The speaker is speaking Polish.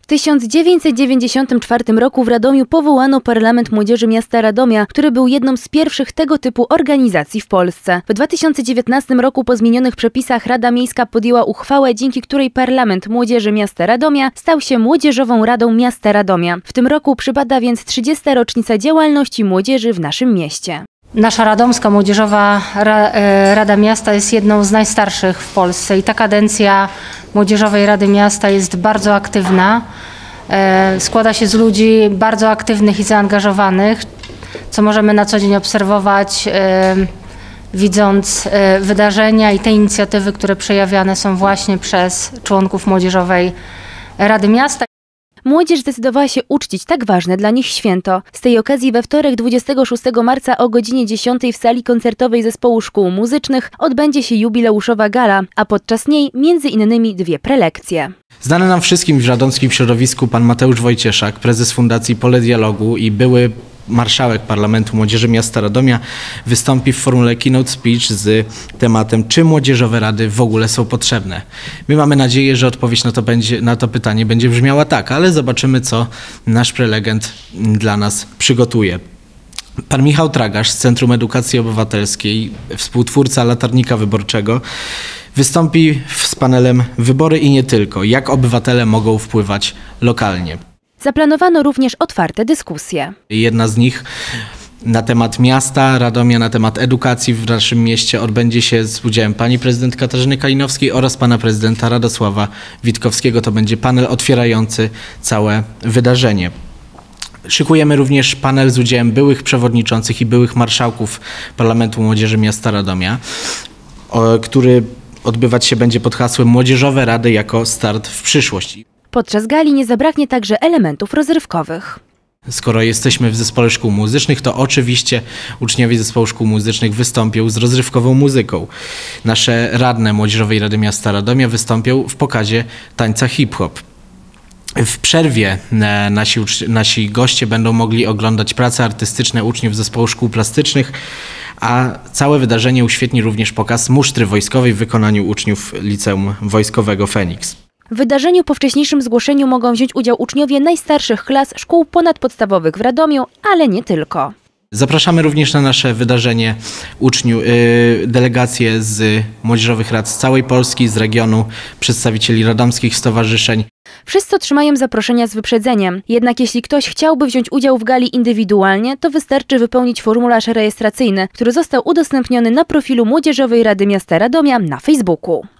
W 1994 roku w Radomiu powołano Parlament Młodzieży Miasta Radomia, który był jedną z pierwszych tego typu organizacji w Polsce. W 2019 roku po zmienionych przepisach Rada Miejska podjęła uchwałę, dzięki której Parlament Młodzieży Miasta Radomia stał się Młodzieżową Radą Miasta Radomia. W tym roku przypada więc 30. rocznica działalności młodzieży w naszym mieście. Nasza Radomska Młodzieżowa Rada Miasta jest jedną z najstarszych w Polsce i ta kadencja Młodzieżowej Rady Miasta jest bardzo aktywna. Składa się z ludzi bardzo aktywnych i zaangażowanych, co możemy na co dzień obserwować, widząc wydarzenia i te inicjatywy, które przejawiane są właśnie przez członków Młodzieżowej Rady Miasta. Młodzież zdecydowała się uczcić tak ważne dla nich święto. Z tej okazji we wtorek 26 marca o godzinie 10 w sali koncertowej Zespołu Szkół Muzycznych odbędzie się jubileuszowa gala, a podczas niej między innymi 2 prelekcje. Znany nam wszystkim w radomskim środowisku pan Mateusz Wojcieszak, prezes Fundacji Pole Dialogu i były marszałek Parlamentu Młodzieży Miasta Radomia, wystąpi w formule keynote speech z tematem, czy młodzieżowe rady w ogóle są potrzebne. My mamy nadzieję, że odpowiedź na to pytanie będzie brzmiała tak, ale zobaczymy, co nasz prelegent dla nas przygotuje. Pan Michał Tragarz z Centrum Edukacji Obywatelskiej, współtwórca Latarnika Wyborczego, wystąpi z panelem Wybory i nie tylko. Jak obywatele mogą wpływać lokalnie. Zaplanowano również otwarte dyskusje. Jedna z nich na temat miasta Radomia, na temat edukacji w naszym mieście odbędzie się z udziałem pani prezydent Katarzyny Kalinowskiej oraz pana prezydenta Radosława Witkowskiego. To będzie panel otwierający całe wydarzenie. Szykujemy również panel z udziałem byłych przewodniczących i byłych marszałków Parlamentu Młodzieży Miasta Radomia, który odbywać się będzie pod hasłem Młodzieżowe Rady jako start w przyszłość. Podczas gali nie zabraknie także elementów rozrywkowych. Skoro jesteśmy w Zespole Szkół Muzycznych, to oczywiście uczniowie Zespołu Szkół Muzycznych wystąpią z rozrywkową muzyką. Nasze radne Młodzieżowej Rady Miasta Radomia wystąpią w pokazie tańca hip-hop. W przerwie nasi goście będą mogli oglądać prace artystyczne uczniów Zespołu Szkół Plastycznych, a całe wydarzenie uświetni również pokaz musztry wojskowej w wykonaniu uczniów Liceum Wojskowego Feniks. W wydarzeniu po wcześniejszym zgłoszeniu mogą wziąć udział uczniowie najstarszych klas szkół ponadpodstawowych w Radomiu, ale nie tylko. Zapraszamy również na nasze wydarzenie delegacje z młodzieżowych rad z całej Polski, z regionu, przedstawicieli radomskich stowarzyszeń. Wszyscy otrzymają zaproszenia z wyprzedzeniem. Jednak jeśli ktoś chciałby wziąć udział w gali indywidualnie, to wystarczy wypełnić formularz rejestracyjny, który został udostępniony na profilu Młodzieżowej Rady Miasta Radomia na Facebooku.